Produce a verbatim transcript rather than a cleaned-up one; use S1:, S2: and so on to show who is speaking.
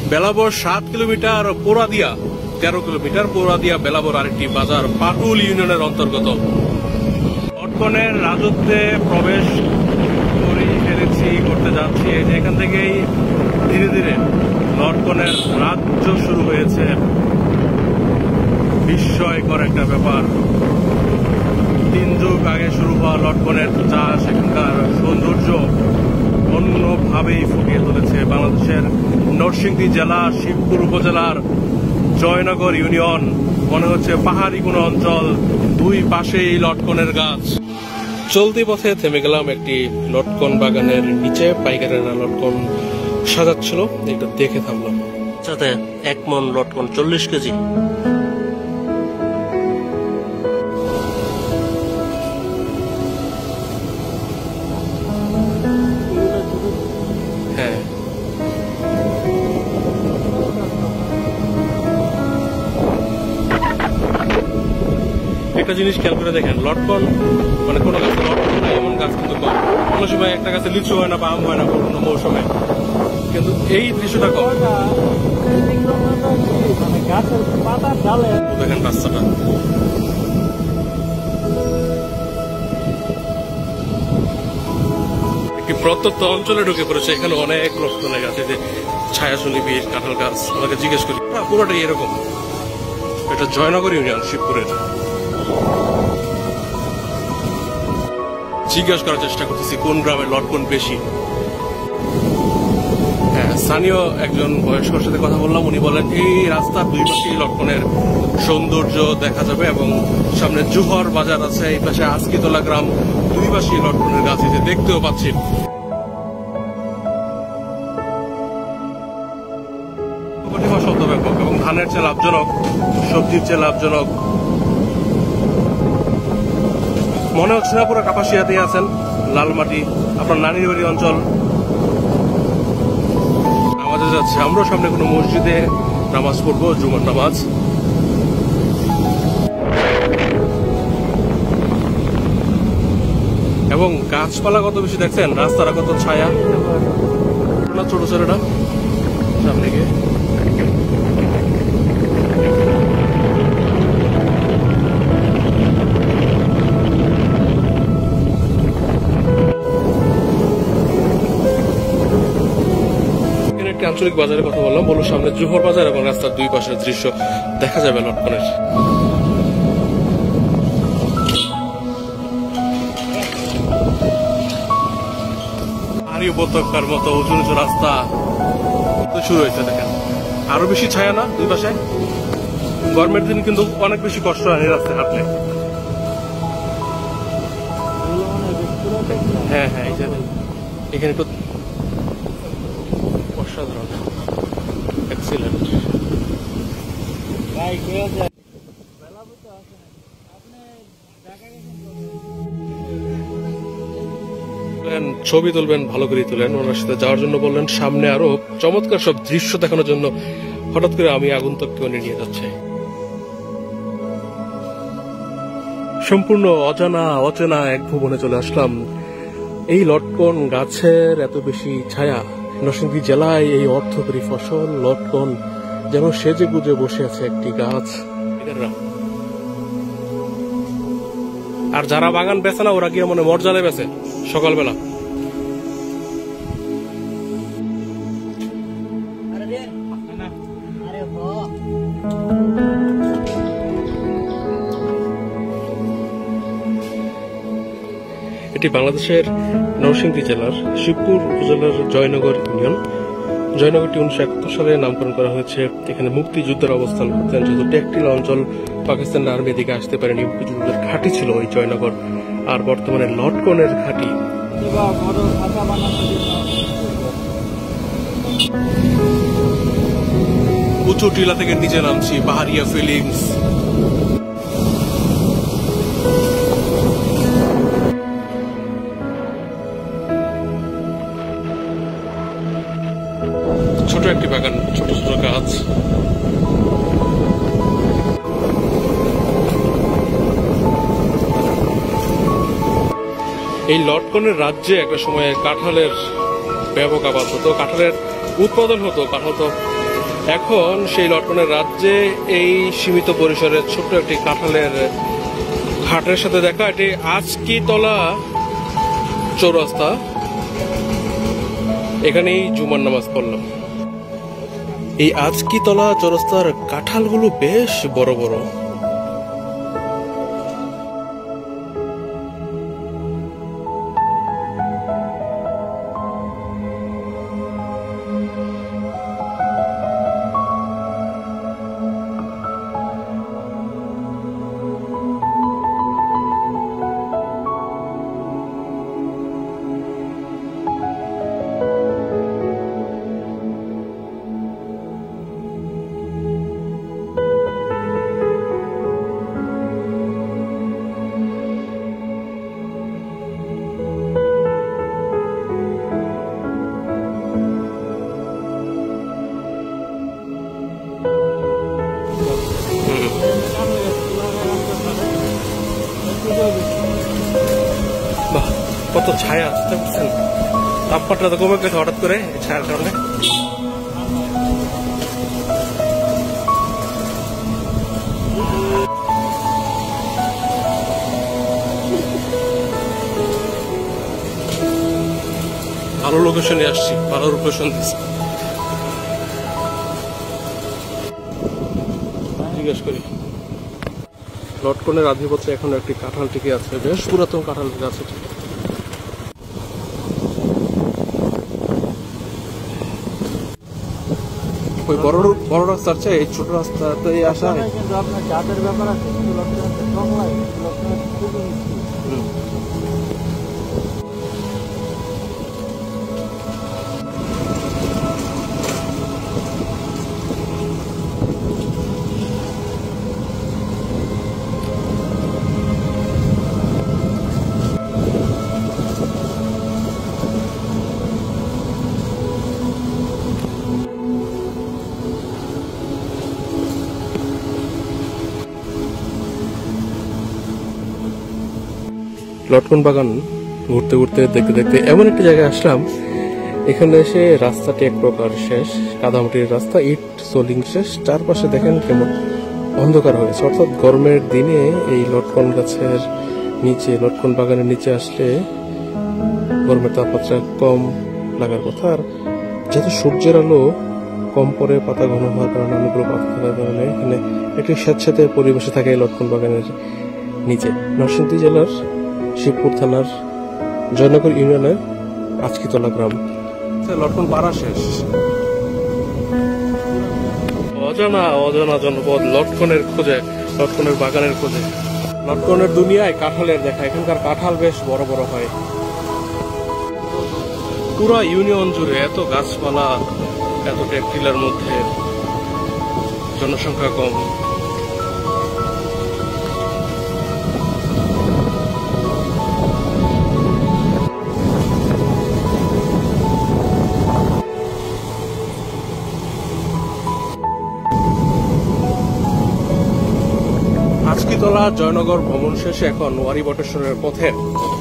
S1: বেলাবর সাত কিলোমিটার, পোড়াদিয়া তেরো কিলোমিটার। পোড়াদিয়া বেলাবর আরেকটি বাজার, পাটুল ইউনিয়নের অন্তর্গত। লটকনের রাজত্বে প্রবেশ করেই ফেলেছি, করতে যাচ্ছি। এই যে এখান থেকেই ধীরে ধীরে লটকনের রাজ্য শুরু হয়েছে। বিস্ময়কর একটা ব্যাপার। তিন যুগ আগে শুরু হওয়া লটকনের চাষ এখানকার সৌন্দর্য অন্যভাবেই ফুটিয়ে তুলেছে। বাংলাদেশের নরসিংদী জেলা শিবপুর উপজেলার জয়নগর ইউনিয়ন, মনে হচ্ছে পাহাড়ি কোনো অঞ্চল, দুই পাশেই লটকনের গাছ। চলতি পথে থেমে গেলাম একটি লটকন বাগানের নিচে। পাইকারেরা লটকন সাজাচ্ছিল, এটা দেখে থামলাম। সাথে এক মন লটকন চল্লিশ কেজি। হ্যাঁ, একটা জিনিস খেয়াল করে দেখেন, লটকন মানে কোনো গাছে লটকন নাই এমন গাছ কিন্তু কম। কোনো সময় একটা গাছে লিচু হয় না বা আম হয় না কোনো মৌসুমে, কিন্তু এই দৃশ্যটা কম। দেখেন রাস্তাটা, একটি প্রত্যন্ত অঞ্চলে ঢুকে পড়েছে। এখানে অনেক লটকনের গাছ, এই যে ছায়াশলী বীর, কাঁঠাল গাছ। আমাকে জিজ্ঞেস করি পুরোটাই এরকম। এটা জয়নগর ইউনিয়ন শিবপুরের। জিজ্ঞেস করার চেষ্টা করতেছি কোন গ্রামে লটকন বেশি। হ্যাঁ, স্থানীয় একজন বয়স্কর সাথে কথা বললাম। উনি বলেন এই রাস্তার দুই পাশে লটকনের সৌন্দর্য দেখা যাবে এবং সামনে জুহর বাজার আছে, এই পাশে আজকিতলা গ্রাম, দুই পাশে লটকনের গাছ যে দেখতেও পাচ্ছি। ব্যাপক এবং ধানের চেয়ে লাভজনক, সবজির চেয়ে লাভজনক। মনে হচ্ছে না পুরো কাপাসিয়াতেই আছেন, লালমাটি, আপনার নানির বাড়ি অঞ্চল। নামাজে যাচ্ছে, আমরাও সামনে কোনো মসজিদে নামাজ পড়বো, জুমার নামাজ। এবং গাছপালা কত বেশি দেখছেন, রাস্তাটা কত ছায়া, ছোট ছোটটা সামনে গিয়ে। আঞ্চলিক বাজারের কথা বললাম, বললো সামনে জোহর বাজার এবং রাস্তার দুই পাশের দৃশ্য দেখা যাবে লটকনের। পাহাড়ি উপত্যকার মতো উঁচু উঁচু রাস্তা শুরু হয়েছে। দেখেন আরো বেশি ছায়া না দুই পাশে। গরমের দিন কিন্তু অনেক বেশি কষ্ট হয় এই রাস্তায় হাঁটলে। হ্যাঁ হ্যাঁ, এখানে একটু অসাধারণ, এক্সিলেন্ট। ছবি তুলবেন, ভালো করে তুলেন। ওনার সাথে যাওয়ার জন্য বললেন। সামনে আরো চমৎকার সব দৃশ্য দেখানোর জন্য হঠাৎ করে আমি আগন্তুককে উনি নিয়ে যাচ্ছে। সম্পূর্ণ অজানা অচেনা এক ভুবনে চলে আসলাম। এই লটকন গাছের এত বেশি ছায়া। নরসিংদী জেলায় এই অর্থকরী ফসল লটকন যেন সেজে গুজে বসে আছে একটি গাছ। আর যারা বাগান বেছে না ওরা গিয়ে মনে মর্যাদা বেছে সকালবেলা। এটি বাংলাদেশের নরসিংদী জেলার শিবপুর উপজেলার জয়নগর ইউনিয়ন। জয়নগরটি উনিশশো একাত্তর সালে নামকরণ করা হয়েছে। এখানে মুক্তিযুদ্ধের অবস্থান করতেন, যেহেতু টেকটিল অঞ্চল পাকিস্তানের আর্মি এদিকে আসতে পারেনি, মুক্তিযুদ্ধের ঘাঁটি ছিল ওই জয়নগর। আর বর্তমানে লটকনের ঘাঁটি। উঁচু টিলা থেকে নিচে নামছি, পাহাড়িয়া ফিলিংস। ছোট একটি বাগান, ছোট ছোট গাছ। এই লটকনের রাজ্যে একটা সময়ে কাঁঠালের ব্যাপক আবাদ হতো, কাঁঠালের উৎপাদন হতো। কাঁঠাল তো এখন সেই লটকনের রাজ্যে এই সীমিত পরিসরের ছোট্ট একটি কাঁঠালের হাটের সাথে দেখা। এটি আজকিতলা চৌরাস্তা, এখানেই জুমার নামাজ পড়লাম। এই আজকিতলা চৌরাস্তার কাঁঠালগুলো বেশ বড় বড়। বাহ, কত ছায়া আসতে পারছেন। তাপমাত্রা তো কমে গেছে হঠাৎ করে ছায়ার কারণে। ভালো লোকেশনে আসছি, ভালো লোকেশন দিচ্ছি। জিজ্ঞেস করি লটকনের আধিপত্য এখন একটি কাঁঠাল টিকে আছে, বেশ পুরাতন কাঁঠাল গাছ। ওই বড় বড় রাস্তার চেয়ে এই ছোট রাস্তাতে আসা
S2: জাতের ব্যাপার আছে।
S1: লটকন বাগান ঘুরতে ঘুরতে দেখতে দেখতে এমন একটি জায়গায় আসলাম, এখানে এসে রাস্তাটি এক প্রকার শেষ, কাদামাটির রাস্তা, ইট সোলিং শেষ। চারপাশে দেখেন কেমন অন্ধকার হয়েছে। অর্থাৎ গরমের দিনে এই লটকন গাছের নিচে, লটকন বাগানের নিচে আসলে গরমের তাপমাত্রা কম লাগার কথা। আর যেহেতু সূর্যের আলো কম পরে, পাতা ঘন হওয়ার কারণে, অনেকগুলো পাতা থাকার কারণে এখানে একটি স্যাঁতস্যাঁতে পরিবেশে থাকে এই লটকন বাগানের নিচে। নরসিংদী জেলার শিবপুর থানার জয়নগর ইউনিয়নের আজকিতলা গ্রাম। লটকন পাড়া শেষ। অজানা অজানা জনপদ লটকনের খোঁজে, লটকনের বাগানের খোঁজে। লটকনের দুনিয়ায় কাঁঠালের দেখা। এখানকার কাঁঠাল বেশ বড় বড় হয়। পুরা ইউনিয়ন জুড়ে এত গাছপালা, এত ট্যাক্টিলার মধ্যে জনসংখ্যা কম। আজকিতলা জয়নগর ভ্রমণ শেষে এখন ওয়ারি বটেশ্বরের পথে